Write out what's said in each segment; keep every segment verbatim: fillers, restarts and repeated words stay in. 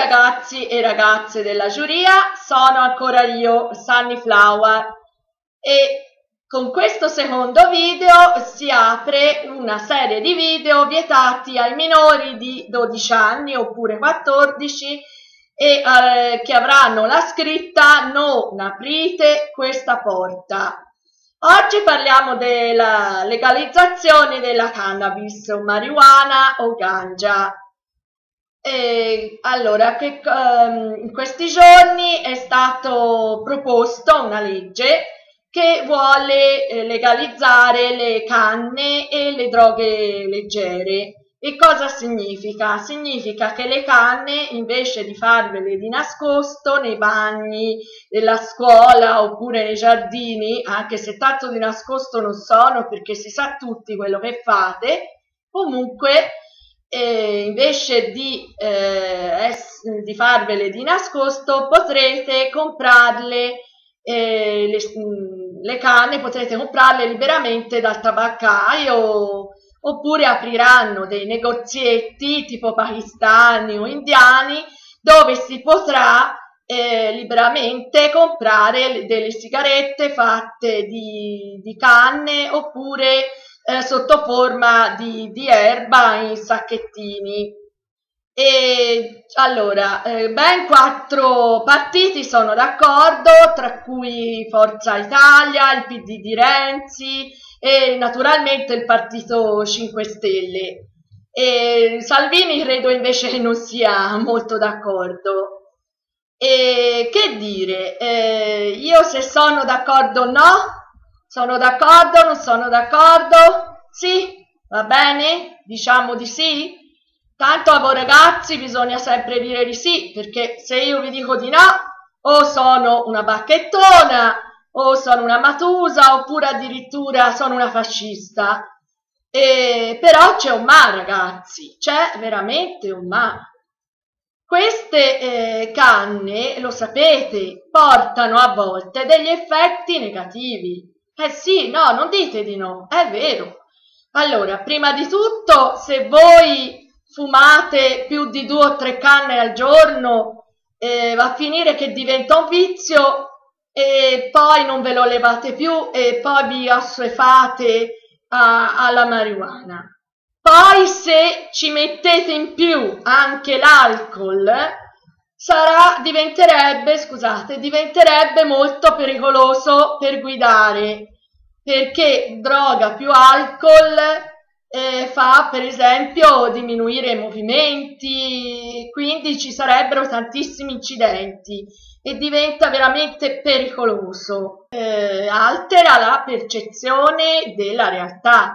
ragazzi e ragazze della giuria, sono ancora io, Sunnyflower, e con questo secondo video si apre una serie di video vietati ai minori di dodici anni oppure quattordici e eh, che avranno la scritta "Non aprite questa porta". Oggi parliamo della legalizzazione della cannabis o marijuana o ganja. E allora, che, um, in questi giorni è stato proposto una legge che vuole eh, legalizzare le canne e le droghe leggere. E cosa significa? Significa che le canne, invece di farvele di nascosto nei bagni della scuola oppure nei giardini, anche se tanto di nascosto non sono perché si sa tutti quello che fate, comunque eh, invece di, eh, di farvele di nascosto potrete comprarle, eh, le, le canne potrete comprarle liberamente dal tabaccaio, oppure apriranno dei negozietti tipo pakistani o indiani dove si potrà eh, liberamente comprare delle sigarette fatte di, di canne oppure eh, sotto forma di, di erba in sacchettini. E allora, eh, ben quattro partiti sono d'accordo, tra cui Forza Italia, il P D di Renzi e naturalmente il Partito cinque Stelle. E Salvini credo invece che non sia molto d'accordo. E che dire, eh, io se sono d'accordo o no? Sono d'accordo, non sono d'accordo? Sì? Va bene? Diciamo di sì? Tanto a voi ragazzi bisogna sempre dire di sì, perché se io vi dico di no, o sono una bacchettona, o sono una matusa, oppure addirittura sono una fascista. E, però c'è un ma, ragazzi, c'è veramente un ma. Queste eh, canne, lo sapete, portano a volte degli effetti negativi. Eh sì, no, non dite di no, è vero. Allora, prima di tutto, se voi fumate più di due o tre canne al giorno, eh, va a finire che diventa un vizio e poi non ve lo levate più e poi vi assuefate a, alla marijuana. Poi se ci mettete in più anche l'alcol, sarà, diventerebbe, scusate, diventerebbe molto pericoloso per guidare, perché droga più alcol eh, fa per esempio diminuire i movimenti, quindi ci sarebbero tantissimi incidenti e diventa veramente pericoloso, eh, altera la percezione della realtà.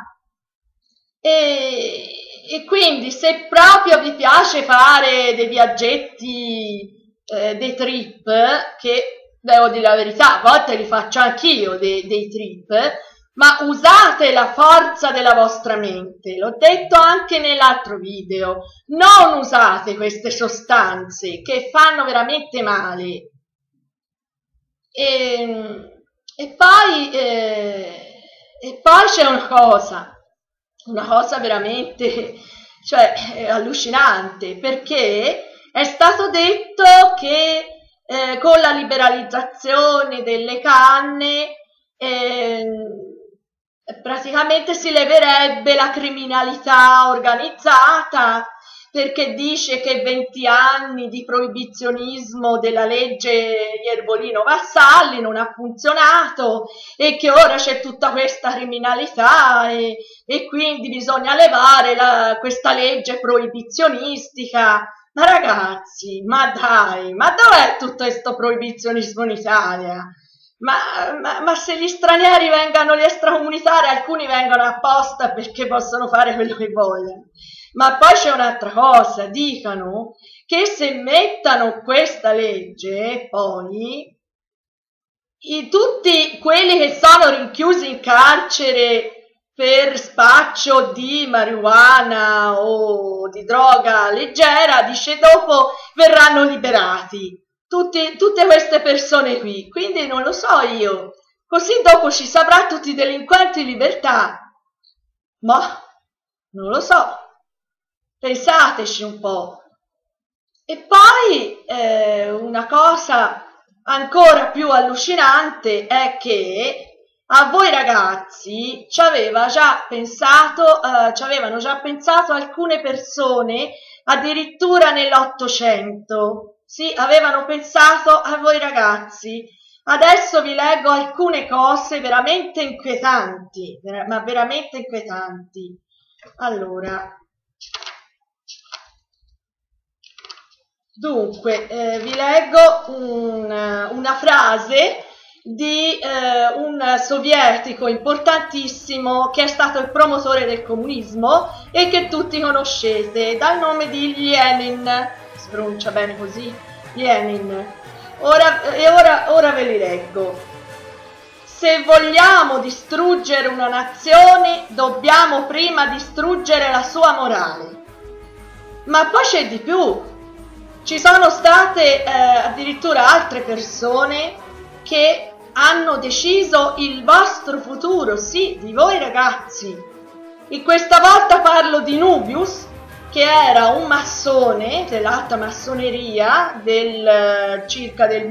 E, e quindi se proprio vi piace fare dei viaggetti, eh, dei trip, che devo dire la verità, a volte li faccio anch'io dei, dei trip, ma usate la forza della vostra mente, l'ho detto anche nell'altro video, non usate queste sostanze che fanno veramente male. E, e poi, eh, e poi c'è una cosa, una cosa veramente, cioè, allucinante, perché è stato detto che eh, con la liberalizzazione delle canne eh, praticamente si leverebbe la criminalità organizzata, perché dice che venti anni di proibizionismo della legge Iervolino-Vassalli non ha funzionato e che ora c'è tutta questa criminalità e, e quindi bisogna levare la, questa legge proibizionistica. Ma ragazzi, ma dai, ma dov'è tutto questo proibizionismo in Italia? Ma, ma, ma se gli stranieri vengano, gli extracomunitari, alcuni vengono apposta perché possono fare quello che vogliono. Ma poi c'è un'altra cosa, dicano che se mettano questa legge, poi i, tutti quelli che sono rinchiusi in carcere per spaccio di marijuana o di droga leggera, dice dopo verranno liberati. Tutti, tutte queste persone qui, quindi non lo so io, così dopo ci saprà tutti i delinquenti in libertà, ma non lo so, pensateci un po'. E poi eh, una cosa ancora più allucinante è che a voi ragazzi ci aveva già pensato, eh, ci avevano già pensato alcune persone addirittura nell'Ottocento. Sì, avevano pensato a voi ragazzi. Adesso vi leggo alcune cose veramente inquietanti, ma veramente inquietanti. Allora, dunque, eh, vi leggo un, una frase di eh, un sovietico importantissimo che è stato il promotore del comunismo e che tutti conoscete, dal nome di Lenin. Si pronuncia bene così? Lenin. Ora, e ora, ora ve li leggo. Se vogliamo distruggere una nazione, dobbiamo prima distruggere la sua morale. Ma poi c'è di più. Ci sono state eh, addirittura altre persone che hanno deciso il vostro futuro, sì, di voi ragazzi. E questa volta parlo di Nubius, che era un massone dell'alta massoneria del circa del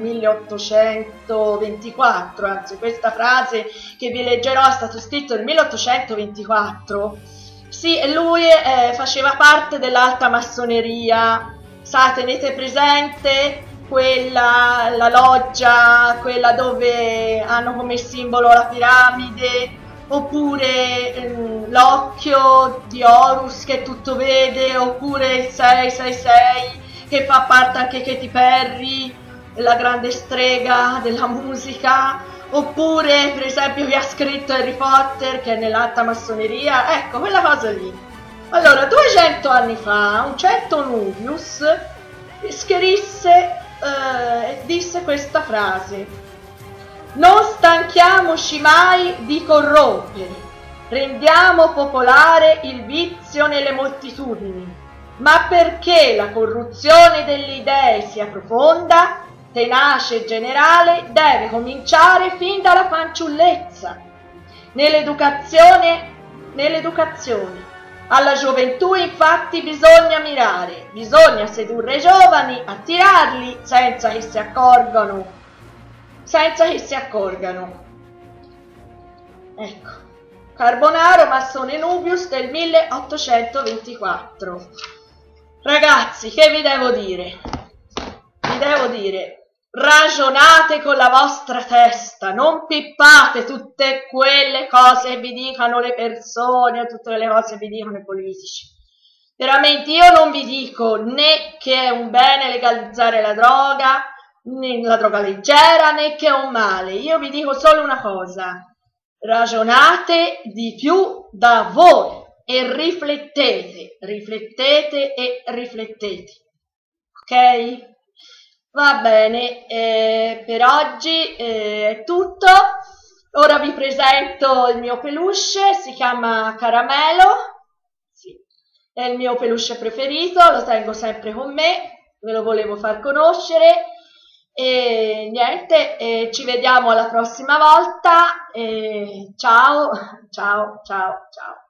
milleottocentoventiquattro, anzi questa frase che vi leggerò è stata scritta nel milleottocentoventiquattro. Sì, lui eh, faceva parte dell'alta massoneria. Sa, tenete presente quella, la loggia, quella dove hanno come simbolo la piramide, oppure ehm, l'occhio di Horus che tutto vede, oppure il sei sei sei che fa parte anche Katy Perry, la grande strega della musica, oppure per esempio chi ha scritto Harry Potter che è nell'alta massoneria, ecco quella cosa lì. Allora, duecento anni fa, un certo Nubius scrisse e eh, disse questa frase: non stanchiamoci mai di corrompere, rendiamo popolare il vizio nelle moltitudini, ma perché la corruzione delle idee sia profonda, tenace e generale, deve cominciare fin dalla fanciullezza. Nell'educazione, nell'educazione alla gioventù infatti bisogna mirare, bisogna sedurre i giovani, attirarli senza che si accorgano, senza che si accorgano. Ecco, Carbonaro, massone Nubius del milleottocentoventiquattro. Ragazzi, che vi devo dire? Vi devo dire, ragionate con la vostra testa, non pippate tutte quelle cose che vi dicono le persone, tutte quelle cose che vi dicono i politici. Veramente io non vi dico né che è un bene legalizzare la droga, né la droga leggera, né che è un male. Io vi dico solo una cosa: ragionate di più da voi e riflettete, riflettete e riflettete. Ok? Va bene, eh, per oggi eh, è tutto. Ora vi presento il mio peluche, si chiama Caramelo, sì, è il mio peluche preferito, lo tengo sempre con me, ve lo volevo far conoscere. E niente, eh, ci vediamo alla prossima volta. Eh, ciao, ciao, ciao, ciao.